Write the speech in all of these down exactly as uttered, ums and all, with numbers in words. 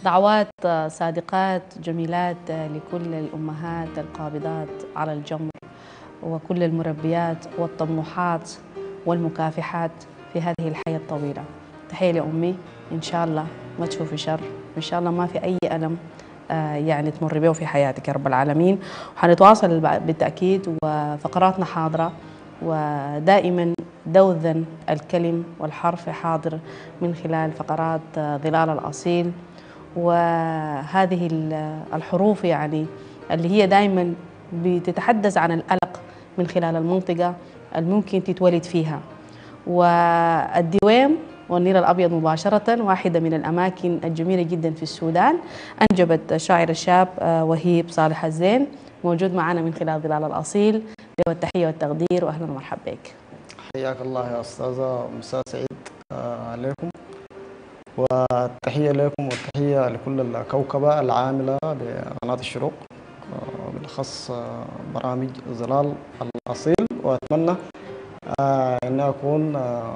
دعوات صادقات جميلات لكل الأمهات القابضات على الجمر وكل المربيات والطموحات والمكافحات في هذه الحياة الطويلة. تحية لأمي، إن شاء الله ما تشوفي شر، إن شاء الله ما في أي ألم يعني تمر به في حياتك يا رب العالمين. وحنتواصل بالتأكيد وفقراتنا حاضرة، ودائما دوذا الكلم والحرف حاضر من خلال فقرات ظلال الأصيل، وهذه الحروف يعني اللي هي دائما بتتحدث عن القلق من خلال المنطقة الممكن تتولد فيها. والدويم والنيل الأبيض مباشرة واحدة من الأماكن الجميلة جدا في السودان، أنجبت الشاعر الشاب وهيب صالح الزين، موجود معنا من خلال ظلال الأصيل. له التحية والتقدير وأهلا ومرحبا بك. حياك الله يا أستاذة، مساء سعيد عليكم، والتحية لكم والتحية لكل الكوكبة العاملة بقناة الشروق، بالأخص برامج ظلال الأصيل. وأتمنى أن أكون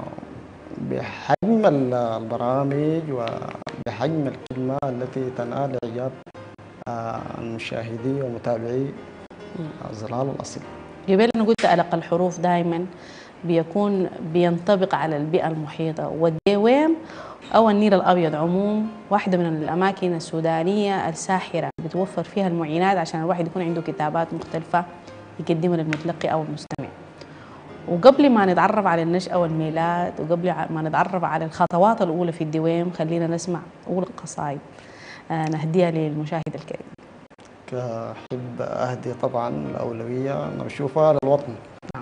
بحجم البرامج وبحجم الكلمة التي تنال إعجاب المشاهدين ومتابعي ظلال الأصيل. قبل أنا قلت ألق الحروف دائما بيكون بينطبق على البيئة المحيطة، والديويم أو النيل الأبيض عموم واحدة من الأماكن السودانية الساحرة بتوفر فيها المعينات عشان الواحد يكون عنده كتابات مختلفة يقدمها للمتلقي أو المستمع. وقبل ما نتعرف على النشأة والميلاد وقبل ما نتعرف على الخطوات الأولى في الدويم، خلينا نسمع أول قصائد نهديها للمشاهد الكريم. أحب أهدي طبعا الأولوية أنا بشوفها للوطن،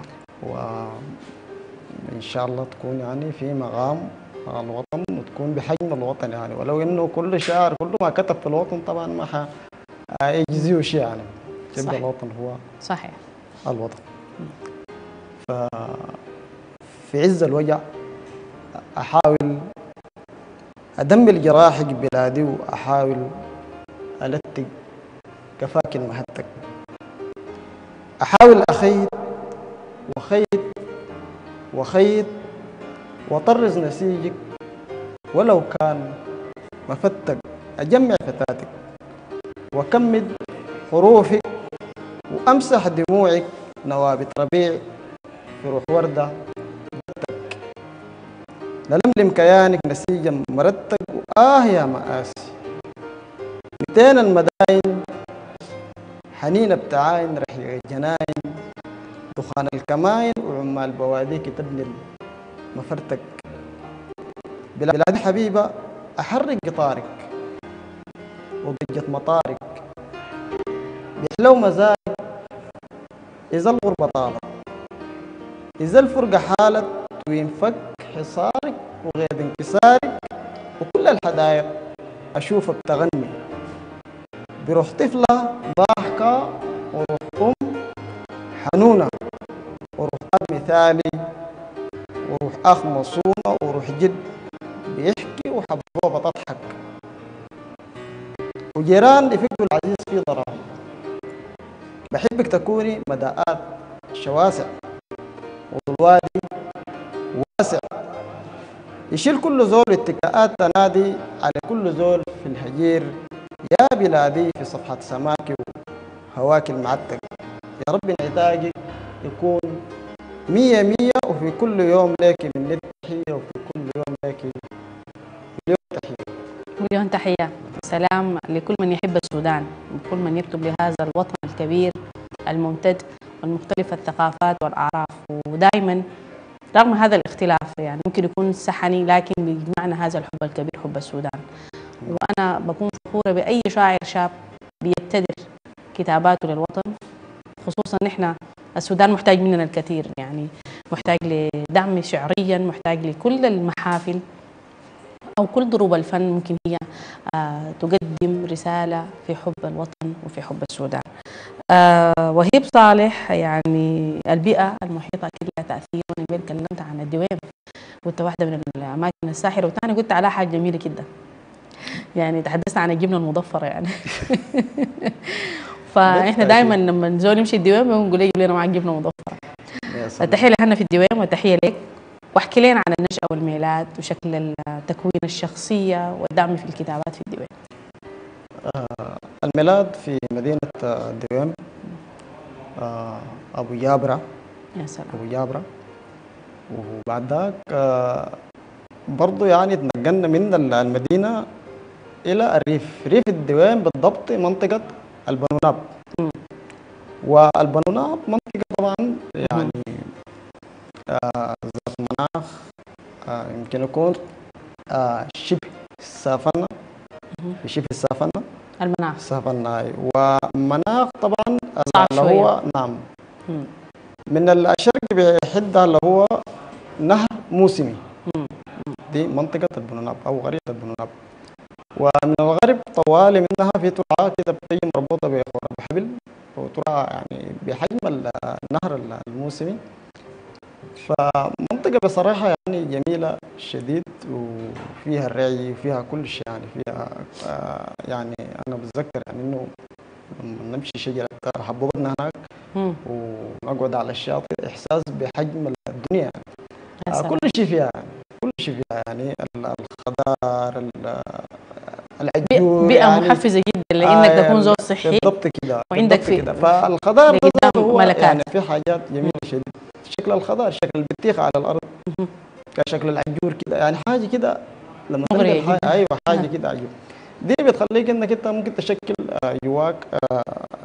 وإن شاء الله تكون يعني في مقام الوطن وتكون بحجم الوطن، يعني ولو إنه كل شاعر كل ما كتب في الوطن طبعا ما حيجزيه شيء، يعني يبقى الوطن هو صحيح الوطن. ففي عز الوجع أحاول أدمل جراحك بلادي، وأحاول ألتق كفاك المهتك، أحاول أخيط وخيط وخيط وطرز نسيجك ولو كان مفتك، أجمع فتاتك وكمد حروفك وأمسح دموعك نوابت ربيع في روح وردة بتك، للملم كيانك نسيجا مرتق وآه يا مآسي، متين المداين حنين بتعاين رحيق الجناين، دخان الكماين وعمال بواديك تبني مفرتك، بلاد حبيبة أحرق قطارك وضجة مطارك، بيحلو مزارك إذا الغربة طالت، إذا الفرقة حالت وينفك حصارك وغير انكسارك، وكل الحدايق أشوفك تغني بروح طفلة ضاحكة وروح أم حنونة وروح أب مثالي وروح أخ مصونة وروح جد بيحكي وحبوبة تضحك، وجيران لفكر العزيز في ضرام، بحبك تكوني مداءات شواسع والوادي واسع، يشيل كل زول اتكاءات تنادي على كل زول في الهجير، يا بلادي في صفحة سماك وهواك المعتق، يا رب انعتاقك يكون مية مية، وفي كل يوم لك من تحية، وفي كل يوم لك مليون تحية. مليون تحية، سلام لكل من يحب السودان وكل من يكتب لهذا الوطن الكبير الممتد والمختلف الثقافات والأعراف. ودائما رغم هذا الاختلاف يعني ممكن يكون سحني، لكن بيجمعنا هذا الحب الكبير، حب السودان. وأنا بكون فخورة بأي شاعر شاب بيبتدر كتاباته للوطن، خصوصا نحن السودان محتاج مننا الكثير، يعني محتاج لدعم شعريا، محتاج لكل المحافل أو كل ضروب الفن ممكن هي آه تقدم رسالة في حب الوطن وفي حب السودان. آه وهيب صالح، يعني البيئة المحيطة أكيد لها تأثير. وأنا قبل تكلمت عن الدويم قلت واحدة من الأماكن الساحرة، وثاني قلت على حاجة جميلة جدا، يعني تحدثنا عن الجبنة المضفرة يعني فإحنا دائما لما نزول نمشي الدويم بنقول لي جيب لنا معك جبنة مضفرة. التحية لهنا في الدويم والتحية لك، واحكي لنا عن النشأة والميلاد وشكل تكوين الشخصية والدعم في الكتابات في الدويم. ميلاد في مدينة آه، دويم، آه، أبو يابرة. يا سلام. أبو يابرة. وبعد ذاك آه، برضو يعني تنقلنا من ال- المدينة إلى الريف. ريف الدويم بالضبط منطقة البنوناب. مم. والبنوناب منطقة طبعا مهم. يعني آه، ذات مناخ آه، يمكن يكون آه، شبه السافنة، مهم. في شبه السافنة. المناخ السافنة أي. ومناخ طبعا صعب اللي شوية. هو نعم مم. من الشرق بيحدها اللي هو نهر موسمي. مم. دي منطقة البنوناب أو قرية البنوناب. ومن الغرب طوالي منها في ترعة كده بتجي مربوطة بخرم حبل، وترعة يعني بحجم ال- النهر الموسمي. فمنطقة بصراحة يعني جميلة شديد، وفيها الرعي وفيها كل شيء يعني فيها آه يعني أنا بتذكر يعني إنه لما نمشي شجرة حبوبتنا هناك مم. ونقعد على الشاطئ إحساس بحجم الدنيا يعني. يا آه كل سلام. شيء فيها يعني كل شيء فيها يعني ال- الخضار ال- بيئة العجور بيئة يعني محفزة جدا لأنك آه تكون ال- زول صحي، بالضبط كده وعندك بالضبط في كده. في فالخضار ده ذاته لقدام هو يعني ملكات. في حاجات مم. جميلة شديد. شكل الخضار شكل البطيخ على الأرض مهم. كشكل العجور كده يعني حاجة كده لما تلقى مغرية الحاجة جدا. أيوة حاجة أها. كده عجيب. دي بتخليك إنك أنت ممكن تشكل آه، جواك آه،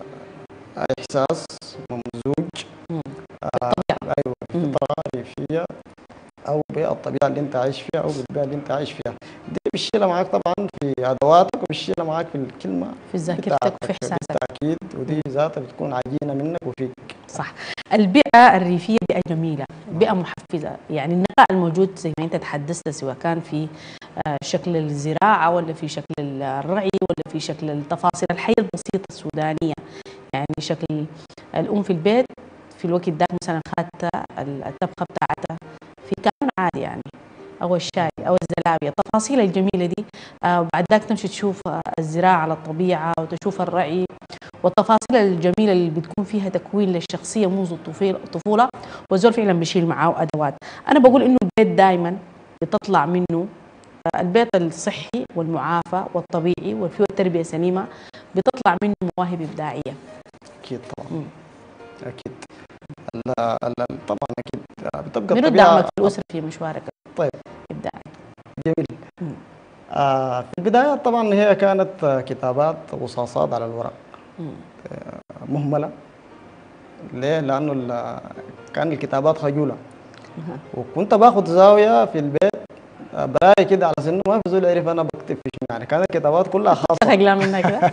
إحساس ممزوج مم. آه، أيوة مم. بفطرة ريفية أو بالطبيعة اللي أنت عايش فيها أو بالبيئة اللي أنت عايش فيها. دي بتشيلها معاك طبعا في أدواتك وبتشيلها معاك في الكلمة في ذاكرتك وفي بتاعتك إحساسك. بالتأكيد. ودي ذاتها بتكون عجينة منك وفيك. صح. البيئة الريفية بيئة جميلة، نعم. بيئة محفزة. يعني النقاء الموجود زي ما أنت تحدثت، سواء كان في آه، شكل الزراعة ولا في شكل الرعي ولا في شكل التفاصيل الحياة البسيطة السودانية. يعني شكل الأم في البيت في الوقت ده مثلا خدت الطبخة بتاعتها في كان عادي يعني، أو الشاي أو الزلابية، التفاصيل الجميلة دي. آه، بعد ذاك تمشي تشوف آه، الزراعة على الطبيعة وتشوف الرعي والتفاصيل الجميلة اللي بتكون فيها تكوين للشخصية منذ الطفيل- الطفولة. والزول فعلا بيشيل معاه أدوات. أنا بقول إنه البيت دائما بتطلع منه آه، البيت الصحي والمعافى والطبيعي وفيه التربية سليمة، بتطلع منه مواهب إبداعية. أكيد طبعا مم. أكيد. ال- ال- طبعا أكيد بتبقى من دعمك الطبيعة. في الأسرة في مشوارك طيب الإبداعي؟ جميل. مم. آه في البداية طبعا هي كانت آه، كتابات رصاصات على الورق مم. مهملة. ليه؟ لأنه ال- كان الكتابات خجولة، أها. وكنت باخد زاوية في البيت آه، براي كده على سنه ما في زول يعرف أنا بكتب في شنو يعني. كانت الكتابات كلها خاصة خجلان منك ده.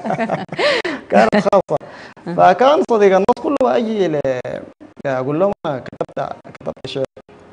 كانت خاصة. فكان صديق الناس كله ما أجي ل- أقول لهم أنا كتبت كتبت شعر.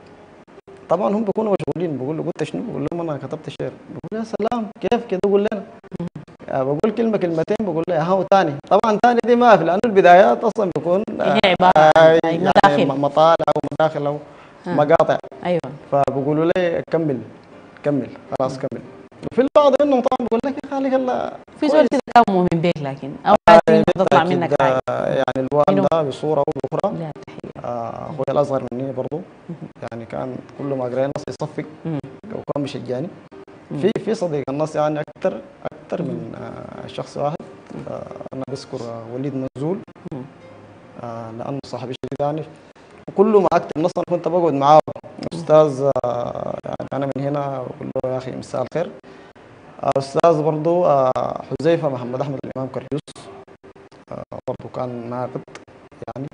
طبعا هم بيكونوا مشغولين، بقول له قلت شنو؟ بقول لهم أنا كتبت شعر. بقول يا سلام كيف كده؟ قول لنا. آه، بقول كلمة كلمتين بقول له هاو تاني. طبعا تاني دي ما في، لأنه البدايات أصلا بيكون هي آه، عبارة عن آه، أي يعني مداخل. م- مطالع أو مداخل أو ها. مقاطع. أيوه. فبقولوا لي كمل كمل خلاص كمل. وفي البعض منهم طبعا بقول لك يا خالي يلا في زول كويس. كده كان مؤمن بيك، لكن أو عادي تطلع منك بالتأكيد حاجة. آه، يعني منو؟ الوالدة بصورة أو بأخرى. لا تحية. آه، أخوي الأصغر مني برضو يعني كان كل ما قرينا نص يصفق مم. وكان بيشجعني. مم. في في صديق النص يعني أكثر أكثر مم. من آه، شخص واحد. آه، أنا بذكر آه، وليد منزول مم. آه، لأنه صاحبي شديد يعني. وكل ما أكتب نص أنا كنت بقعد معاه أستاذ آه، يعني أنا من هنا بقول له يا أخي مساء الخير. آه، أستاذ برضو آه، حذيفة محمد أحمد الإمام كريوس آه، برضو كان ناقد يعني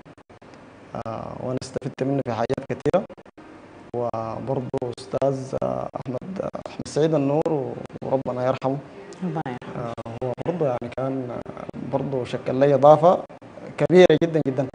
آه، وأنا استفدت منه في حاجات كثيرة. وبرضو أستاذ آه، أحمد آه، أحمد سعيد النور وربنا يرحمه. ربنا يرحمه. آه، هو برضو يعني كان آه، برضو شكل لي إضافة كبيرة جدا جدا.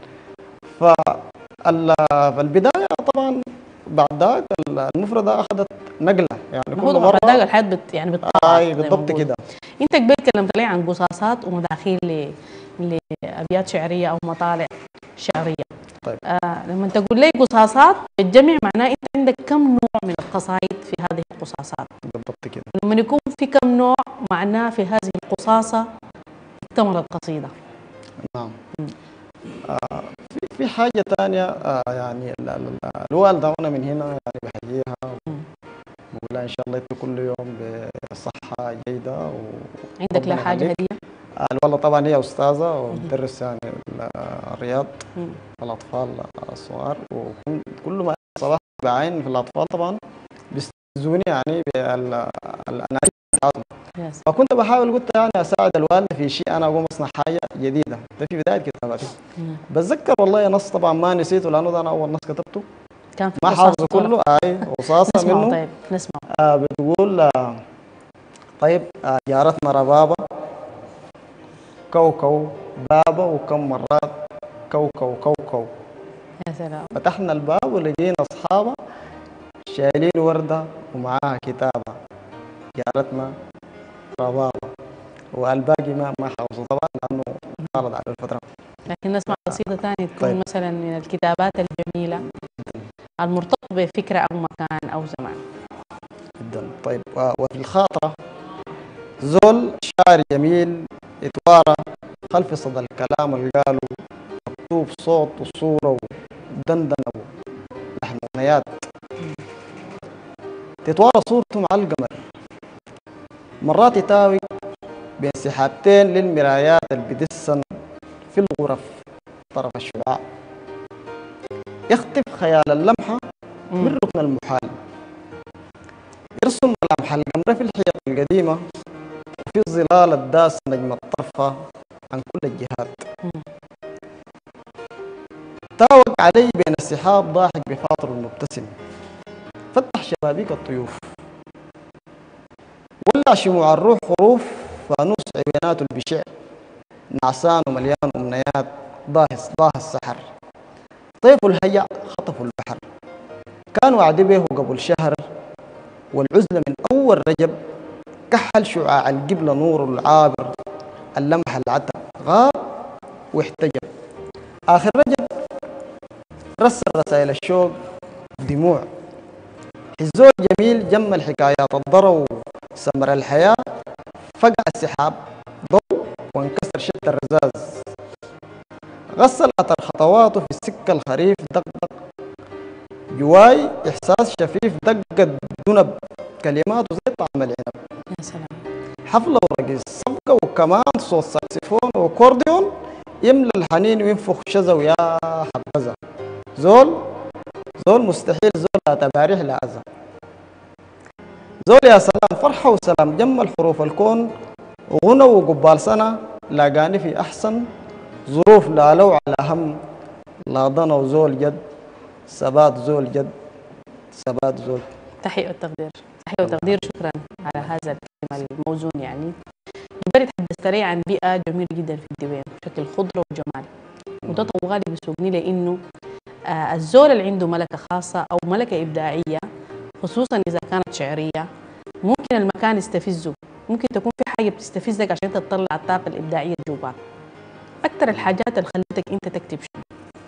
فال- فالبداية طبعا بعد ذاك المفردة أخذت نقلة يعني ما كل هو طبعا بعد ذاك مرة. الحياة بت يعني بتطبعك آي زي ما بالضبط بقول. كده. أنت قبل تكلمت لي عن قصاصات ومداخيل ل لأبيات شعرية أو مطالع شعرية. طيب آه لما تقول لي قصاصات بالجمع، معناه أنت عندك كم نوع من القصائد في هذه القصاصات؟ بالضبط كده. لما يكون في كم نوع، معناه في هذه القصاصة اكتملت القصيدة. نعم. مم. آه في في حاجة تانية آه يعني ال- ال- الوالدة وأنا من هنا يعني بحييها مم. بقول لها إن شاء الله أنت كل يوم بصحة جيدة عندك لها وربنا حاجة يخليك. هدية؟ والله طبعا هي استاذه وبتدرس يعني ال- الرياض الاطفال الصغار، وكل ما صباح بعين في الاطفال طبعا بيستفزوني يعني بالانانيه بتاعتهم. يس. فكنت بحاول قلت يعني اساعد الوالده في شيء، انا اقوم اصنع حاجه جديده، ده في بدايه كتاباتي. مم. بتذكر والله نص طبعا ما نسيته لانه ده انا اول نص كتبته، كان في ما قصاصة حافظه ولا؟ كله، اي رصاصه نسمعه منه. طيب نسمعه. آه بتقول آه طيب آه جارتنا ربابه كوكو بابا وكم مرات كوكو كوكو، يا سلام. فتحنا الباب ولقينا اصحابها شايلين ورده ومعاها كتابه جارتنا ربابه، والباقي ما ما حافظه طبعا لانه عرض على الفتره. لكن نسمع قصيدة ثانية تكون طيب مثلا من الكتابات الجميلة المرتبطة بفكرة أو مكان أو زمان. جدا. طيب و- وفي الخاطره زول شاعر جميل اتوارى خلف صدى الكلام اللي قاله، مكتوب صوت وصوره ودندنه ولحن اغنيات، تتوارى صورته مع القمر، مرات يتاوي بين سحابتين للمرايات اللي بتدسن في الغرف طرف الشعاع، يخطف خيال اللمحة من مم. ركن المحال، يرسم ملامح القمر في الحيط القديمة، في الظلال الداس نجم الطرفة عن كل الجهات، مم. تاوق علي بين السحاب ضاحك بخاطر مبتسم، فتح شبابيك الطيوف، ولع شموع الروح خروف، فانوس عيناته البشع نعسان ومليان أمنيات، ضاهس ضاه السحر، طيف الهيع خطفوا البحر، كان وعد به قبل شهر، والعزلة من أول رجب، كحل شعاع القبلة نور العابر، اللمح العتب غاب واحتجب، آخر رجب رسل رسائل الشوق دموع، الزول جميل جمل حكايات الضرى وسمر الحياة، فقع السحاب ضوء وانكسر شد الرزاز، غسل أثر خطواته في السكة الخريف، دقدق جواي إحساس شفيف، دقت دنب كلماته زي طعم العنب، يا سلام. حفلة ورقص صفقة وكمان صوت ساكسفون وكورديون يملى الحنين وينفخ شذا يا حبذا، زول زول مستحيل، زول لا تباريح لا أذى، زول يا سلام فرحة وسلام جمل حروف الكون، غنى وقبال سنة لاقاني في أحسن ظروف، لا لو على هم لا ضنا وزول جد، ثبات زول جد، ثبات زول. تحية والتقدير. تحية والتقدير. شكرا على هذا الكلام الموزون. يعني جبري تحدثت لي عن بيئة جميلة جدا في الدوين بشكل خضرة وجمال، وده طوالي بيسوقني لأنه آه الزول اللي عنده ملكة خاصة أو ملكة إبداعية، خصوصا إذا كانت شعرية، ممكن المكان يستفزه، ممكن تكون في حاجة بتستفزك عشان تطلع الطاقة الإبداعية جواك. أكثر الحاجات اللي خلتك أنت تكتب شنو؟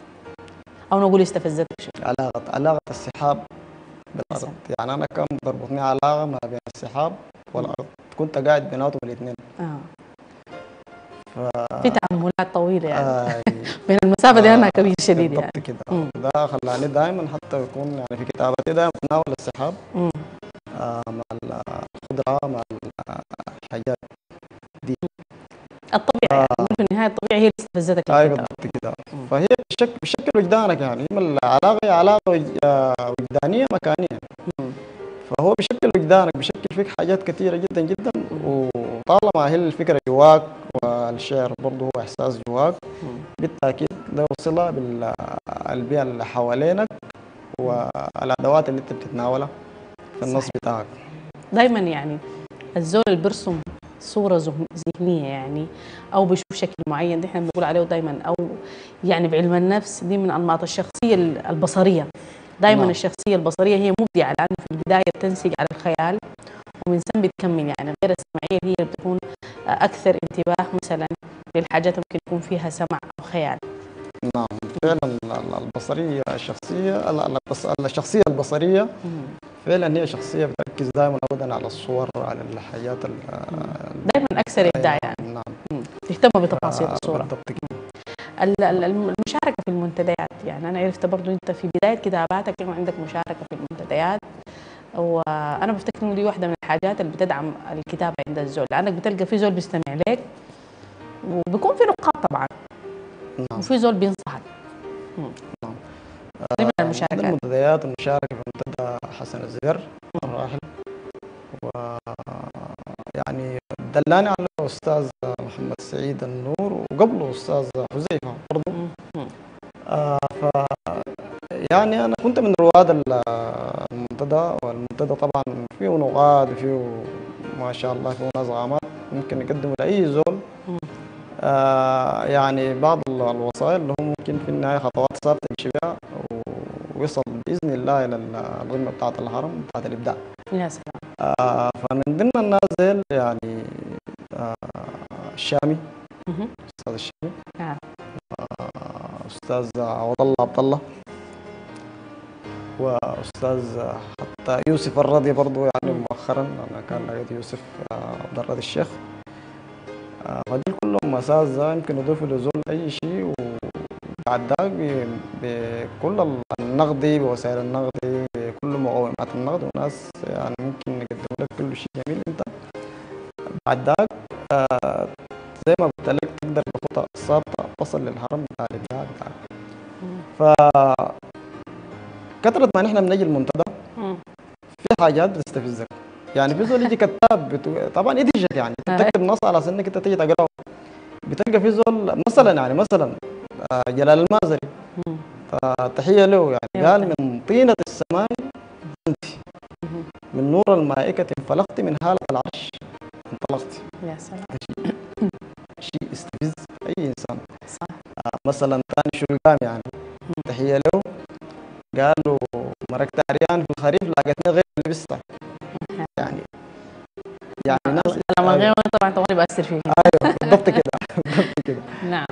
أو نقول استفزتك شنو؟ علاقة علاقة السحاب بالأرض، يعني أنا كان بربطني علاقة ما بين السحاب والأرض، كنت قاعد بيناتهم الاثنين. آه. ف... في تعاملات طويلة يعني آه بين المسافة دي أنا كبير شديد بالضبط يعني. كده. مم. ده خلاني دائما حتى يكون يعني في كتابتي دائما بتناول السحاب مم. آه مع الخضرة مع الحاجات دي. الطبيعة يعني آه في النهاية الطبيعة هي اللي استفزتك آه للكتابة. بالضبط كده. فهي بشكل بشكل وجدانك، يعني إما العلاقة هي علاقة وج- آه، وجدانية مكانية، مم. فهو بشكل وجدانك بشكل فيك حاجات كثيرة جدا جدا، مم. وطالما هي الفكرة جواك والشعر برضه هو إحساس جواك، مم. بالتأكيد له صلة بالبيئة اللي حوالينك والأدوات اللي أنت بتتناولها في النص صحيح. بتاعك. دايما يعني الزول اللي بيرسم صورة ذهن- ذهنية يعني، أو بيشوف شكل معين، دي احنا بنقول عليه دايما، أو يعني بعلم النفس دي من أنماط الشخصية البصرية. دايما نعم. الشخصية البصرية هي مبدعة، لأنه في البداية بتنسج على الخيال ومن ثم بتكمل، يعني غير السمعية هي اللي بتكون أكثر انتباه مثلا للحاجات ممكن يكون فيها سمع أو خيال. نعم فعلا ال- ال- البصرية الشخصية ال- ال- البص- الشخصية البصرية مم. فعلا هي شخصية بتركز دائما أبدا على الصور وعلى الحاجات ال- دايما أكثر أي إبداع نعم يعني. نعم. مم. تهتم بتفاصيل آه، الصورة. بالضبط كده. ال- ال- الم- المشاركة في المنتديات، يعني أنا عرفت برضو أنت في بداية كتاباتك كان عندك مشاركة في المنتديات، وأنا بفتكر إنه دي واحدة من الحاجات اللي بتدعم الكتابة عند الزول، لأنك بتلقى في زول بيستمع لك وبيكون في نقاط طبعا. نعم. وفي زول بينصحك. نعم. دي من من المشاركات. المنتديات المشاركة في منتدى حسن الزجر الراحل، ويعني دلاني على الأستاذ محمد سعيد النور، وقبله أستاذ حذيفة برضه. آه ف يعني أنا كنت من رواد المنتدى، والمنتدى طبعا فيه نقاد وفيه ما شاء الله فيه ناس غامات ممكن يقدموا لأي زول آه يعني بعض الوسائل اللي هو ممكن في النهاية خطوات صارت تمشي بها ويصل بإذن الله إلى القمة بتاعة الهرم بتاعة الإبداع. يا سلام. آه فمن ضمن الناس ديل يعني آه الشامي، أستاذ الشامي، نعم. آه أستاذ عوض الله عبد الله، وأستاذ حتى يوسف الرضي برضو يعني مؤخرا أنا كان لقيت يوسف عبد الرضي الشيخ. آه فدي كلهم أساتذة يمكن يضيفوا لزول أي شيء، وبعد ذاك بكل النقدي بوسائل النقدي بكل مقومات النقد، وناس يعني ممكن يقدموا لك كل شيء جميل. أنت بعد ذاك آه زي ما قلت لك تقدر بخطى ثابتة تصل للهرم بتاع الإبداع بتاعك. ف كثرة ما نحن بنجي المنتدى في حاجات بتستفزك، يعني في زول يجي كتاب بتو... طبعا يدهشك، يعني تكتب نص على سنك انت تيجي تقراه بتلقى في زول مثلا يعني مثلا جلال المازري فتحية له يعني قال من طينة السماء انت من نور الملائكة انفلقت من هالة العرش انطلقت. يا سلام. شيء شيء يستفز اي انسان. صح. آه مثلا ثاني شلقام يعني تحية له قال له مركت عريان في الخريف لقيتني غير لبستها. يعني يعني ناس لما غير طبعا طبعا بأثر فيه. ايوه بالضبط كده بالضبط كده. نعم.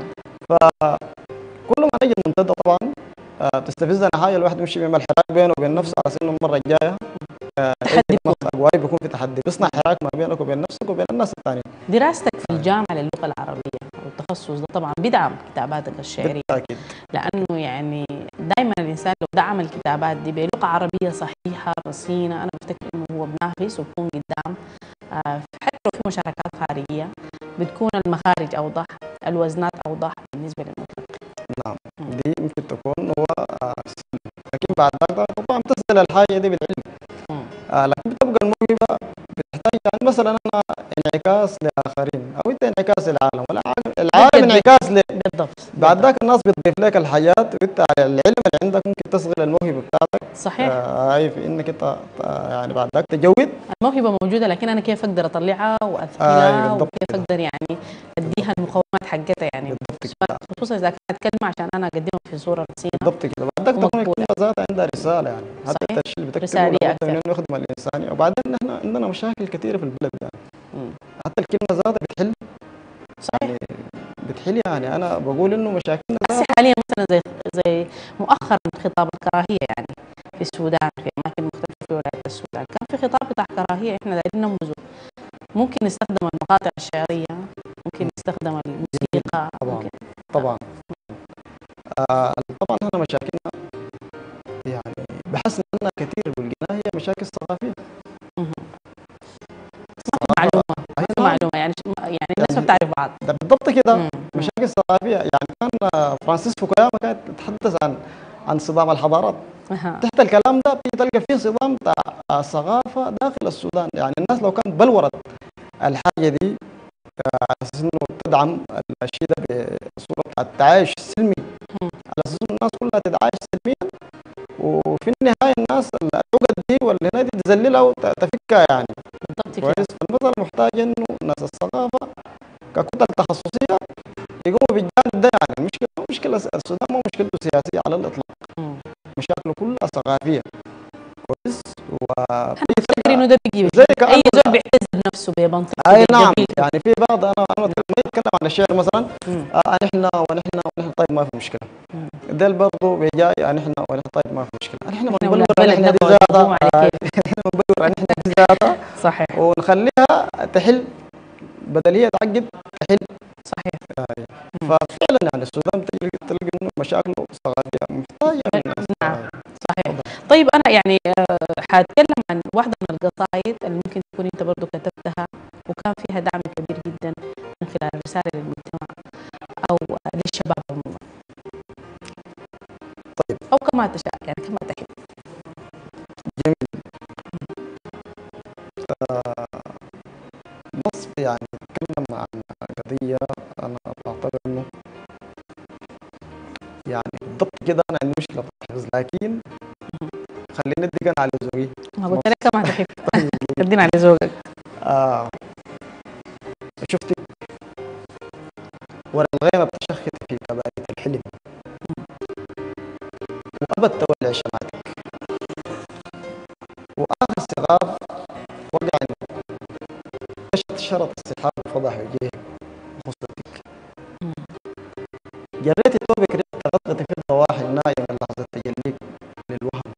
فكل ما نجي المنتدى طبعا آه تستفزنا حاجه الواحد يمشي بيعمل حراك بينه وبين نفسه على سنه المره الجايه آه تحدي اجواء بيكون في تحدي، بيصنع حراك ما بينك وبين نفسك وبين الناس الثانيين. دراستك في الجامعه للغه العربيه والتخصص ده طبعا بيدعم كتاباتك الشعريه بالتاكيد، لانه يعني دائما الانسان لو دعم الكتابات دي بلغه عربيه صحيحه رصينه انا بفتكر انه هو بنافس وبكون قدام. آه حتى لو في مشاركات خارجيه بتكون المخارج اوضح، الوزنات اوضح بالنسبه للمتلقي. نعم. م. دي يمكن تكون هو آه لكن بعد ذلك طبعا تسال الحاجه دي بالعلم. آه لكن بتبقى الموهبه بتحتاج يعني مثلا انا انعكاس لاخرين او انت انعكاس للعالم ولا العالم انعكاس ل بالضبط. بعد ذاك الناس بتضيف لك الحاجات وانت العلم اللي عندك ممكن تصغر الموهبه بتاعتك. صحيح. هاي آه في انك انت يعني بعد ذاك تجود الموهبه موجوده لكن انا كيف اقدر اطلعها واثمنها آه وكيف اقدر يعني اديها المقومات حقتها يعني خصوصا اذا كانت كلمه عشان انا اقدمها في صوره رصينه. بالضبط كده. بعد ذاك تكون الكلمه ذاتها عندها رساله يعني حتى الشيء اللي بتكتبه لابد من انه يخدم الانسانيه. وبعدين احنا عندنا مشاكل كثيره في البلد يعني م. حتى الكلمه ذاتها بتحل. صحيح. يعني بتحل يعني انا بقول انه مشاكلنا هسه حاليا مثلا زي زي مؤخرا خطاب الكراهيه يعني في السودان في اماكن مختلفه في ولايات السودان كان في خطاب بتاع كراهيه احنا دايرين ننبذه. ممكن نستخدم المقاطع الشعريه، ممكن نستخدم الموسيقى. طبعا ممكن. طبعا آه طبعا احنا مشاكلنا يعني بحس انها كثير والقناة هي مشاكل ثقافيه. معلومه معلومه يعني يعني الناس ما بتعرف بعض. ده بالضبط كده مشاكل ثقافيه. يعني كان فرانسيس فوكوياما كانت تتحدث عن عن صدام الحضارات. أه. تحت الكلام ده تلقى فيه صدام بتاع الثقافه داخل السودان. يعني الناس لو كانت بلورت الحاجه دي على اساس انه تدعم الشيء ده بصوره بتاع التعايش السلمي على اساس انه الناس كلها تتعايش سلميا وفي النهايه الناس العقد دي واللي دي تذللها وتفكها يعني. بالضبط كويس. فالمسألة محتاجة انه ناس الثقافة ككتل تخصصية يقوموا بالجانب ده. يعني المشكلة مشكلة السودان مو مشكلته سياسية على الإطلاق. م. مشاكله كلها ثقافية. كويس. و بفتكر انه ده بيجي زي اي زول بيعتز بنفسه بمنطقته. اي نعم. يعني في بعض انا انا ما يتكلم عن الشعر مثلا آه نحن ونحن ونحن طيب ما في مشكلة. ده برضه بيجاي يعني احنا ونحن طيب ما في مشكلة. نحن بنبلور نحن دي ذاتها نحن بنبلور نحن دي ذاتها صحيح ونخليها تحل بدل هي تعقد تحل. صحيح. آه. ففعلا يعني السودان تلقى تلقى انه مشاكله ثقافيه محتاجه. نعم صحيح. طيب انا يعني حاتكلم عن واحده من القصائد اللي ممكن تكون انت برضه كتبتها وكان فيها دعم كبير جدا من خلال الرساله للمجتمع نص يعني تتكلم عن قضية أنا بعتبر إنه يعني بالضبط كده أنا عندي مشكلة في الحفظ، لكن خليني أديك أنا على ذوقي ما قلت نص. لك ما تحب. ادينا على ذوقك. آه شفتي ورا الغيمة بتشخت في كباري الحلم، وأبد تولع شمعتك، وآخر صغار وقع كشت شرط السحاب وفضح وجهك وخصتك، جريت ثوبك ريحة غطغة في الضواحي النايمة لحظة تجليك للوهم،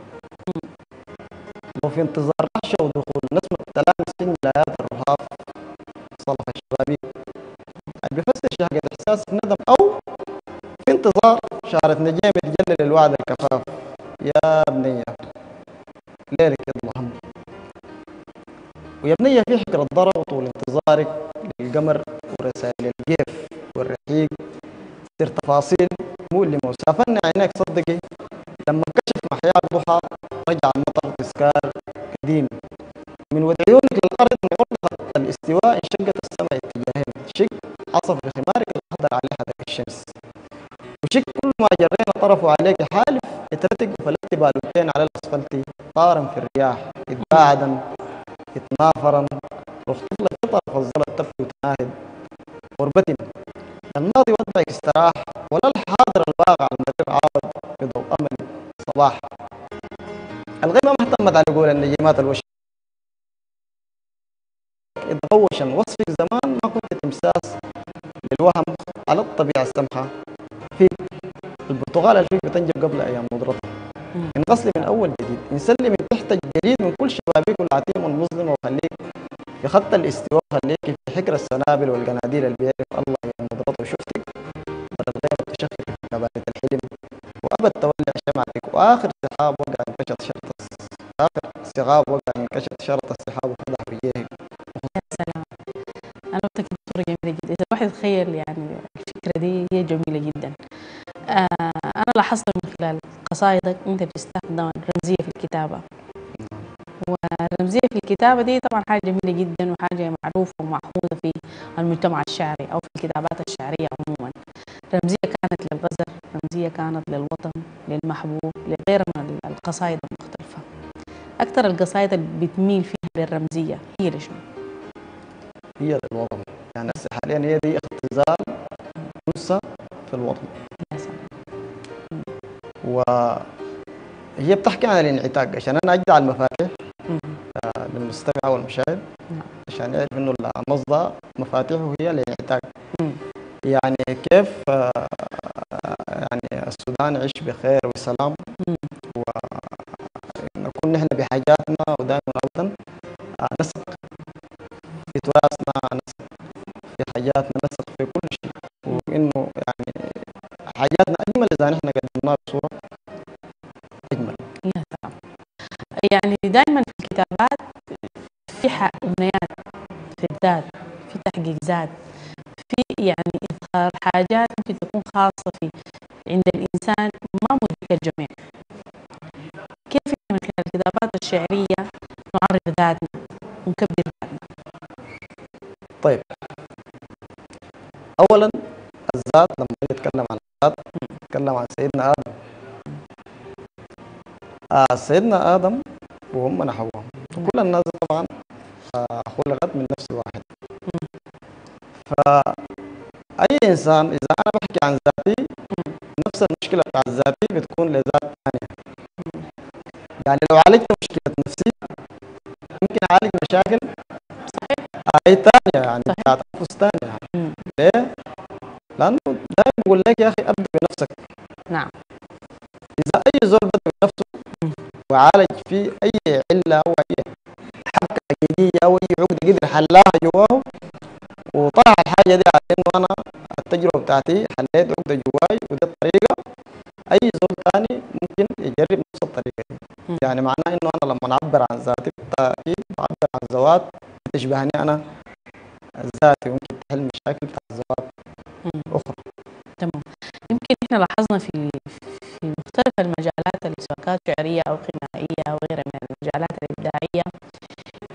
وفي انتظار رحشة ودخول نسمة تلامس في ملايات الرهاف صلف الشبابيك اللي بيفسر شهقة إحساس الندم، أو في انتظار شعرة نجيم تجلل الوعد الكفاف. يا بنية ليلك يضل هم، ويا بنية في حكر الضرب وطول انتظارك للقمر ورسائل الجيف والرحيق سر تفاصيل مؤلمة، وسافرنا عينيك صدقي لما كشف محيا الضحى رجع المطر تذكار قديم، من ود عيونك للأرض من قرب خط الاستواء انشقت السماء اتجاهين، شق عصف بخمارك الأخضر عليه حدق الشمس، وشك كل ما جرينا طرفه عليك حالف اترتق وفلت بالوتين على الأسفلت طارا في الرياح اتباعدا اتنافرا واختط لك في طرف الظلت تبكي وتناهد غربتي، الماضي وضعك استراح ولا الحاضر الواقع المرير عاود بضوء أمل صباح. الغيمة ما اهتمت على قول النجيمات الوش إذا غوشا وصفك زمان ما كنت تمساس للوهم على الطبيعة السمحة فيك، البرتغال اللي فيك بتنجب قبل أيام نضرتها، انغسلي من أول جديد، انسلي من تحت الجديد من كل شبابيك والعتيم والمظلمة، وخليك في خط الاستواء، خليك في حكر السنابل والقناديل اللي بيعرف الله يوم نضرته، وشفتك ورا الغيمة بتشخف في كبارة الحلم، وأبد تولع شمعتك، وآخر سحاب وقع انكشت شرط آخر سغاب وقع انكشت شرط السحاب وفتح وجهك. يا سلام، انا قلت لك صوره جميله جدا. اذا الواحد يتخيل يعني الفكره دي هي جميله جدا. آه انا لاحظت من خلال قصائدك انت بتستخدم الرمزيه في الكتابه، والرمزيه في الكتابه دي طبعا حاجه جميله جدا وحاجه معروفه ومأخوذه في المجتمع الشعري او في الكتابات الشعريه عموما. رمزيه كانت للغزل، رمزيه كانت للوطن، للمحبوب، لغيرها من القصائد المختلفه. اكثر القصائد اللي بتميل فيها للرمزيه هي لشنو؟ هي للوطن، يعني هسه حاليا هي دي اختزال نصها في الوطن، يا سلام. وهي بتحكي عن الانعتاق عشان انا اجدع المفاتيح آه، للمستمع والمشاهد عشان يعرف انه المصدر مفاتيحه هي الانعتاق. يعني كيف آه، يعني السودان يعيش بخير وسلام ونكون نحن بحاجاتنا ودائما ابدا آه، نثق في تراثنا، نثق في حاجاتنا، نثق في كل شيء، وانه يعني حاجاتنا اجمل اذا نحن قدمناها بصوره اجمل. يا سلام. يعني دائما في الكتابات في ح- امنيات في الذات، في تحقيق ذات، في يعني اظهار حاجات ممكن تكون خاصه في عند الانسان ما مدرك الجميع. كيف إحنا من خلال الكتابات الشعريه نعرف ذاتنا ونكبر ذاتنا؟ طيب اولا الذات لما نتكلم عن الذات نتكلم عن سيدنا ادم. آه سيدنا ادم وامنا حواء وكل الناس طبعا آه خلقت من نفس واحد. فاي انسان اذا انا بحكي عن ذاتي نفس المشكله بتاع ذاتي بتكون لذات ثانيه. يعني لو عالجت مشكله نفسي ممكن اعالج مشاكل اي ثانيه يعني بتاعت انفس ثانيه. ليه؟ لانه دائما بقول لك يا اخي ابدا بنفسك. نعم. اذا اي زول بدا بنفسه وعالج في اي عله او اي حركه حقيقيه او اي عقده قدر حلاها جواه وطلع الحاجه دي على انه انا التجربه بتاعتي حليت عقده جواي ودي الطريقه، اي زول ثاني ممكن يجرب نفس الطريقه دي. يعني معناه انه انا لما اعبر عن ذاتي بالتاكيد بعبر عن ذوات تشبهني انا ذاتي ممكن تحل مشاكل بتاع ذوات اخرى. تمام. يمكن احنا لاحظنا في في مختلف المجالات اللي سواء كانت شعريه او غنائيه او غيرها من المجالات الابداعيه ان المبدع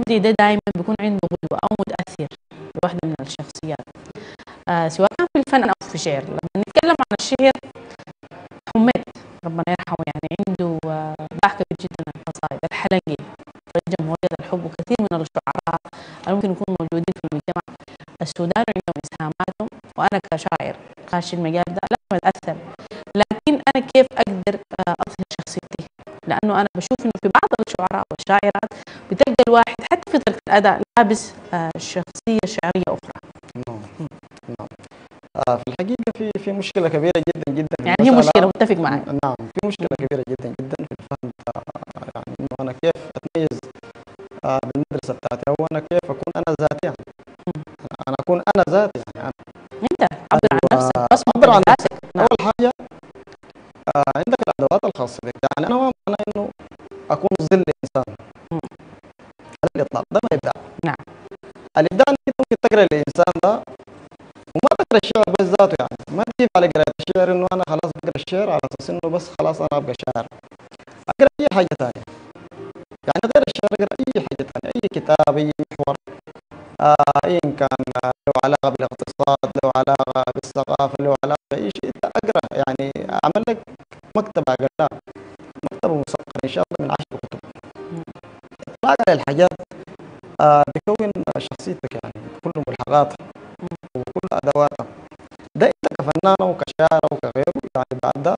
المبدع ده دائما بيكون عنده قدوة أو متأثر بواحدة من الشخصيات، آه سواء كان في الفن أو في الشعر. لما نتكلم عن الشعر، حميد ربنا يرحمه يعني عنده آه باع كبير جدا من القصائد. الحلنجي رجم ولد الحب، وكثير من الشعراء اللي ممكن يكونوا موجودين في المجتمع السوداني عندهم إسهاماتهم، وأنا كشاعر خاش المجال ده لازم أتأثر. لكن أنا كيف أقدر آه أظهر شخصيتي؟ لأنه أنا بشوف إنه في بعض الشعراء والشاعرات بتلقى الواحد حتى في طريقة الأداء لابس آه شخصية شعرية أخرى. نعم نعم. آه في الحقيقة في في مشكلة كبيرة جدا جدا في يعني هي المسألة. مشكلة، متفق معك. نعم، في مشكلة كبيرة جدا جدا في الفهم بتاع، يعني إنه أنا كيف أتميز آه بالمدرسة بتاعتي، أو أنا كيف أكون أنا ذاتي، يعني أنا أكون أنا ذاتي، يعني أنا أنت عبر عن نفسك، اصبر أعبر عن بذاتك. نعم. أول حاجة آه عندك الأدوات الخاصة بك، يعني أنا ما معنى إنه أكون ظل إنسان مم. على الإطلاق، ده ما إبداع. نعم. الإبداع إنك ممكن تقرأ الإنسان ده وما تقرأ الشعر بس ذاته، يعني ما تجيب على قراءة الشعر إنه أنا خلاص بقرأ الشعر على أساس إنه بس خلاص أنا أبقى شاعر. أقرأ أي حاجة ثانية، يعني غير الشعر أقرأ أي حاجة ثانية، أي كتاب، أي محور، آه إن كان له علاقة بالاقتصاد، له علاقة بالثقافة، له علاقة بأي شيء، أنت أقرأ، يعني أعمل لك مكتبة قدام، مكتبة مسكرة إن شاء الله من عشر كتب. اطلاع على الحاجات آه بيكون شخصيتك، يعني بكل ملحقاتها وكل أدواتها. ده أنت كفنان وكشاعر وكغيره، يعني بعد ده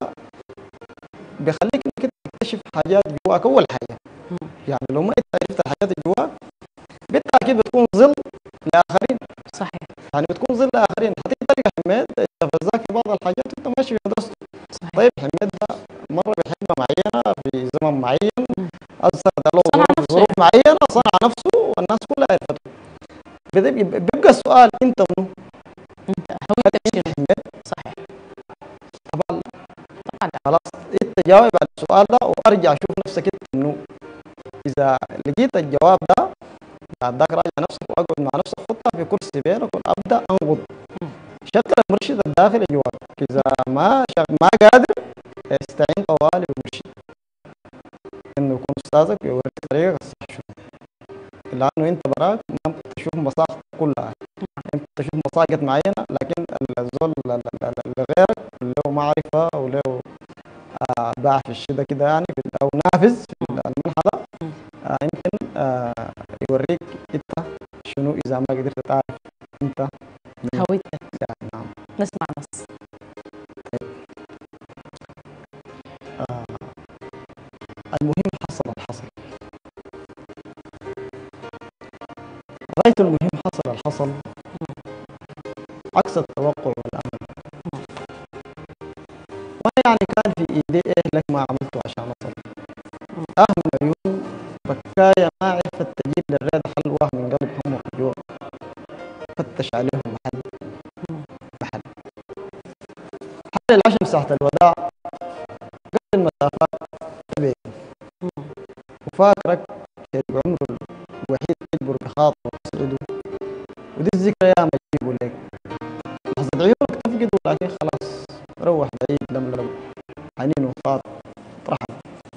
بيخليك إنك أنت تكتشف حاجات جواك. أول حاجة يعني لو ما أنت عرفت الحاجات اللي جواك، بالتأكيد بتكون ظل لآخرين. صحيح. يعني بتكون ظل لآخرين. حتى تلقى حميد استفزاك في بعض الحاجات وأنت ماشي في مدرسته. صحيح. طيب حميد ده مرة بحكمة معينة في زمن معين، مم. أثر له صنع ظروف نفسه ظروف يعني. معينة، صنع نفسه والناس كلها عرفته. بيبقى بيبقى السؤال أنت منو؟ أنت هويتك أنت شنو؟ حميد؟ صحيح. طبعا طبعا لا. خلاص أنت جاوب على السؤال ده وأرجع أشوف نفسك أنت منو. إذا لقيت الجواب ده، بعد ذاك راجع نفسك وأقعد مع نفسك، خطة في كرسي بينك وأبدأ أنقض. مم. شكل المرشد الداخلي جواك. إذا ما شغ... ما قادر، استعين طوالي بمرشد إنه يكون أستاذك ويوريك طريقك الصح شنو. لأنه أنت براك ما تشوف مصاقك كلها، أنت تشوف مصاقات معينة، لكن الزول اللي غيرك له معرفة أو له آه باع في الشدة كده، يعني في أو نافذ في المنحى ده، آه يمكن آه يوريك أنت شنو إذا ما قدرت تعرف أنت من هويتك. يعني. نعم. نسمع نص. آه المهم حصل الحصل، غاية المهم حصل الحصل، عكس التوقع والأمل. وأنا يعني كان في إيدي إيه لك ما عملته عشان أصل. آه من عيون بكايا ما عرفت تجيب للريد حل، واه من قلب هم رجوع فتش عليهم محل محل. حل العشم ساحة الوداع قبل المسافات تبعد، وفاكرك شريك عمره الوحيد تجبر بخاطر وتسعده، ودي الذكرى يا ما تجيبوا لك لحظة عيونك تفقد، ولكن خلاص روح بعيد لملم حنين وفاط رحل.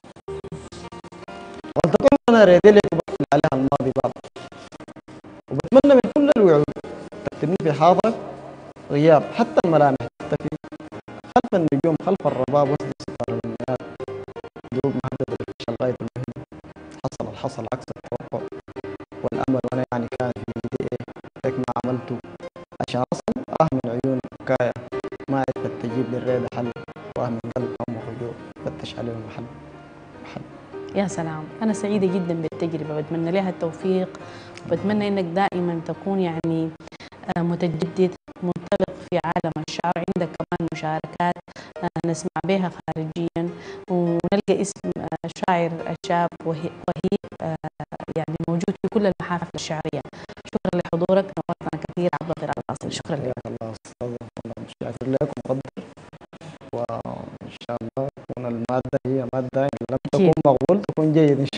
ولتكن أنا ريدي لك بقفل عليها الماضي باب، وبتمنى من كل الوعود تكتبني في حاضرك غياب، حتى الملامح تختفي خلف النجوم، خلف الرباب وسط ستار المنيات، دروب مهددة بالفشل غاية المهم. حصل الحصل عكس التوقع والأمل، وأنا يعني كان في يدي إيه لك ما عملته عشان أصل. آه من عيون بكايا ما عرفت تجيب للريدة حل، واه من قلب هم الرجوع فتش عليهم محل محل. يا سلام، أنا سعيدة جدا بالتجربة، بتمنى لها التوفيق، وبتمنى إنك دائما تكون يعني متجدد منطلق في عالم الشعر. عندك كمان مشاركات نسمع بها خارجيا، ونلقى اسم شاعر شاب وهيب يعني موجود في كل المحافل الشعرية. شكرا لحضورك، نورتنا كثير عبر قراءة الأصل. شكرا لك. الله أستاذ، والله شاكر لك ومقدر، وإن شاء الله تكون المادة هي مادة إن لم تكن مقبول تكون جيد إن